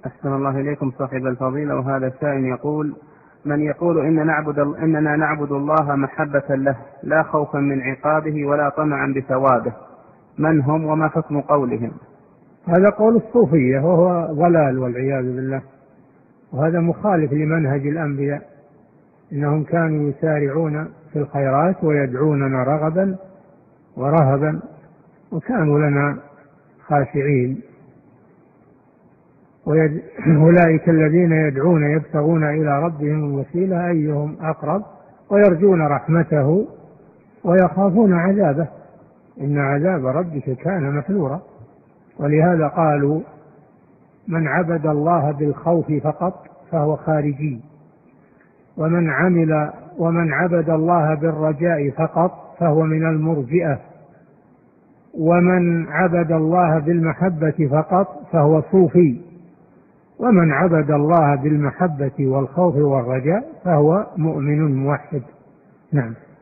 أحسن الله إليكم صاحب الفضيلة. وهذا سائل يقول: من يقول إننا نعبد الله محبة له لا خوفا من عقابه ولا طمعا بثوابه، من هم وما حكم قولهم؟ هذا قول الصوفية وهو ضلال والعياذ بالله، وهذا مخالف لمنهج الأنبياء، إنهم كانوا يسارعون في الخيرات ويدعوننا رغبا ورهبا وكانوا لنا خاشعين. أولئك الذين يدعون يبتغون إلى ربهم الوسيلة أيهم أقرب ويرجون رحمته ويخافون عذابه، إن عذاب ربك كان محذورا. ولهذا قالوا: من عبد الله بالخوف فقط فهو خارجي، ومن عبد الله بالرجاء فقط فهو من المرجئة، ومن عبد الله بالمحبة فقط فهو صوفي، ومن عبد الله بالمحبة والخوف والرجاء فهو مؤمن موحد. نعم.